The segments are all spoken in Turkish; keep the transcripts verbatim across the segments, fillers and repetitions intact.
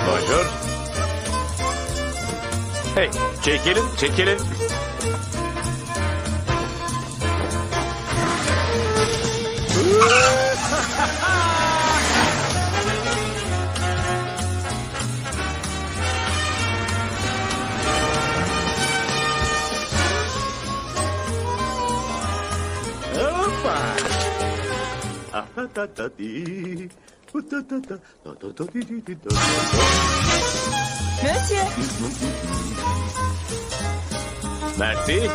Bonjour. Hey, çekilin, çekilin. Monsieur. Merci.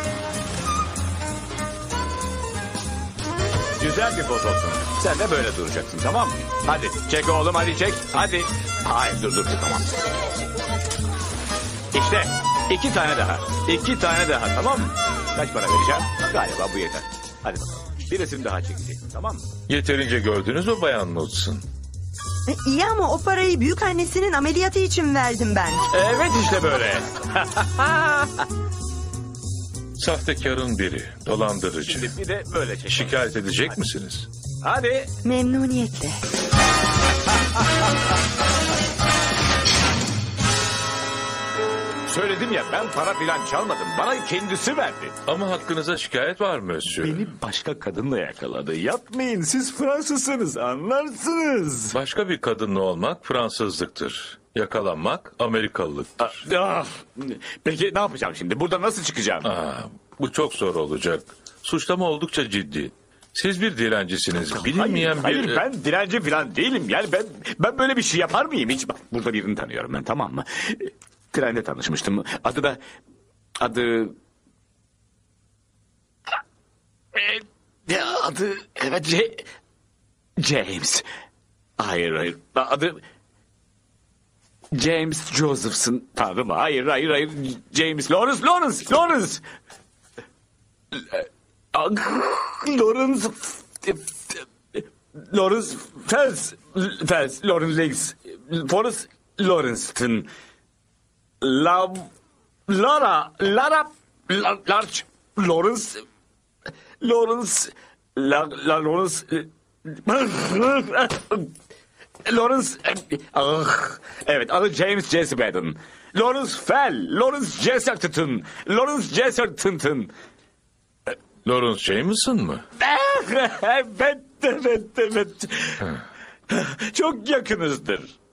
Güzel bir poz olsun. Sen de böyle duracaksın, tamam mı? Hadi çek oğlum, hadi çek. Hadi. Hayır, dur dur dur, tamam. İşte iki tane daha. İki tane daha, tamam mı? Kaç para vereceğim? Galiba bu yeter. Hadi bakalım. Bir resim daha çekeceksin, tamam mı? Yeterince gördünüz mü Bayan Knudsen? E, İyi ama o parayı büyük annesinin ameliyatı için verdim ben. Evet, işte böyle. Sahtekarın biri, dolandırıcı. Şimdi bir de böyle çek. Şikayet edecek misiniz? Hadi. Memnuniyetle. Söyledim ya, ben para filan çalmadım. Bana kendisi verdi. Ama hakkınıza şikayet var Monsieur. Beni başka kadınla yakaladı. Yapmayın, siz Fransızsınız, anlarsınız. Başka bir kadınla olmak Fransızlıktır. Yakalanmak Amerikalılıktır. Ah, peki ne yapacağım şimdi? Burada nasıl çıkacağım? Aa, bu çok zor olacak. Suçlama oldukça ciddi. Siz bir dilencisiniz. Bilinmeyen hayır, bir... hayır, ben dilenci falan değilim. Yani ben ben böyle bir şey yapar mıyım hiç? Bak, burada birini tanıyorum ben, tamam mı? Trende tanışmıştım. Adı da... Adı... E, adı... Evet, C... James. Hayır, hayır. Adı... James Josephson. Tanrım, hayır, hayır, hayır. James Lawrence, Lawrence, Lawrence. Lawrence... Lawrence Fels. Fels. Lawrence Legs. Forrest Lawrence'tın. La... Lara... Lara... La, Large... Lawrence... Lawrence... La, la Lawrence... Lawrence... Ah, evet, adı James Jesse Baden. Lawrence Fell. Lawrence Jesserton. Lawrence Jesserton. Lawrence Jameson mı? Evet, evet, evet. Çok yakınızdır.